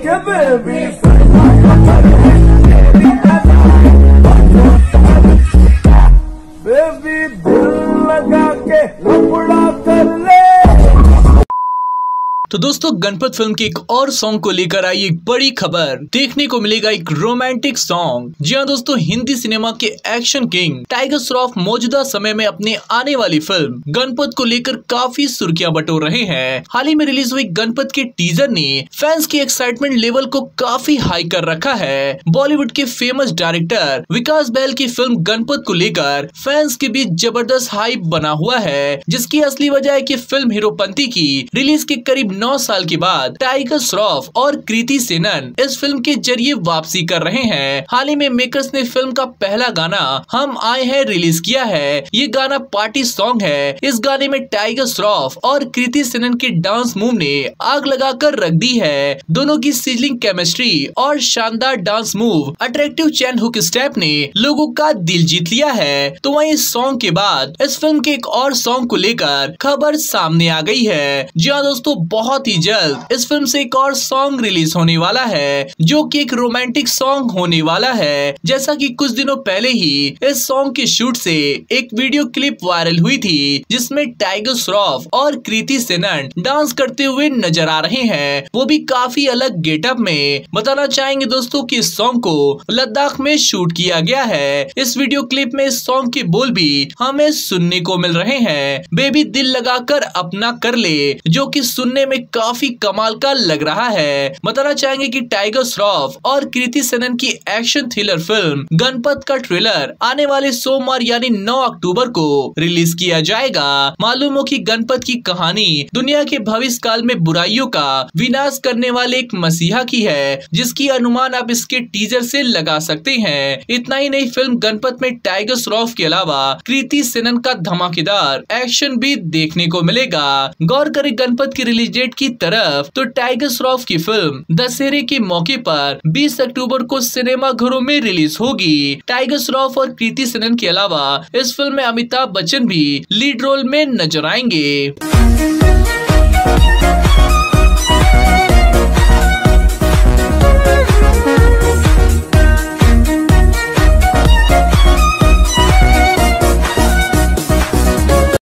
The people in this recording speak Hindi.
के बेबी बेबी दिल लगा के लपड़ा कर ले। तो दोस्तों गणपत फिल्म की एक और सॉन्ग को लेकर आई एक बड़ी खबर। देखने को मिलेगा एक रोमांटिक सॉन्ग। जी हाँ दोस्तों, हिंदी सिनेमा के एक्शन किंग टाइगर श्रॉफ मौजूदा समय में अपने आने वाली फिल्म गणपत को लेकर काफी सुर्खियां बटोर रहे हैं। हाल ही में रिलीज हुई गणपत के टीजर ने फैंस की एक्साइटमेंट लेवल को काफी हाई कर रखा है। बॉलीवुड के फेमस डायरेक्टर विकास बैल की फिल्म गणपत को लेकर फैंस के बीच जबरदस्त हाइप बना हुआ है, जिसकी असली वजह है कि फिल्म हीरोपंती की रिलीज के करीब 9 साल के बाद टाइगर श्रॉफ और कृति सेनन इस फिल्म के जरिए वापसी कर रहे हैं। हाल ही में मेकर्स ने फिल्म का पहला गाना हम आए हैं रिलीज किया है। ये गाना पार्टी सॉन्ग है। इस गाने में टाइगर श्रॉफ और कृति सेनन के डांस मूव ने आग लगाकर रख दी है। दोनों की सिजलिंग केमिस्ट्री और शानदार डांस मूव, अट्रैक्टिव चैन हुक स्टेप ने लोगों का दिल जीत लिया है। तो वहीं इस सॉन्ग के बाद इस फिल्म के एक और सॉन्ग को लेकर खबर सामने आ गई है। जी हाँ दोस्तों, बहुत ही जल्द इस फिल्म से एक और सॉन्ग रिलीज होने वाला है, जो कि एक रोमांटिक सॉन्ग होने वाला है। जैसा कि कुछ दिनों पहले ही इस सॉन्ग के शूट से एक वीडियो क्लिप वायरल हुई थी, जिसमें टाइगर श्रॉफ और कृति सेनन डांस करते हुए नजर आ रहे हैं, वो भी काफी अलग गेटअप में। बताना चाहेंगे दोस्तों कि इस सॉन्ग को लद्दाख में शूट किया गया है। इस वीडियो क्लिप में इस सॉन्ग के बोल भी हमें सुनने को मिल रहे हैं, बेबी दिल लगाकर अपना कर ले, जो कि सुनने में काफी कमाल का लग रहा है। बताना चाहेंगे कि टाइगर श्रॉफ और कृति सेनन की एक्शन थ्रिलर फिल्म गणपत का ट्रेलर आने वाले सोमवार यानी 9 अक्टूबर को रिलीज किया जाएगा। मालूम हो कि गणपत की कहानी दुनिया के भविष्य काल में बुराइयों का विनाश करने वाले एक मसीहा की है, जिसकी अनुमान आप इसके टीजर से लगा सकते हैं। इतना ही नहीं, फिल्म गणपत में टाइगर श्रॉफ के अलावा कृति सेनन का धमाकेदार एक्शन भी देखने को मिलेगा। गौर करें गणपत की रिलीज डेट की तरफ तो टाइगर श्रॉफ की फिल्म दशहरे के मौके पर 20 अक्टूबर को सिनेमा घरों में रिलीज होगी। टाइगर श्रॉफ और कृति सेनन के अलावा इस फिल्म में अमिताभ बच्चन भी लीड रोल में नजर आएंगे।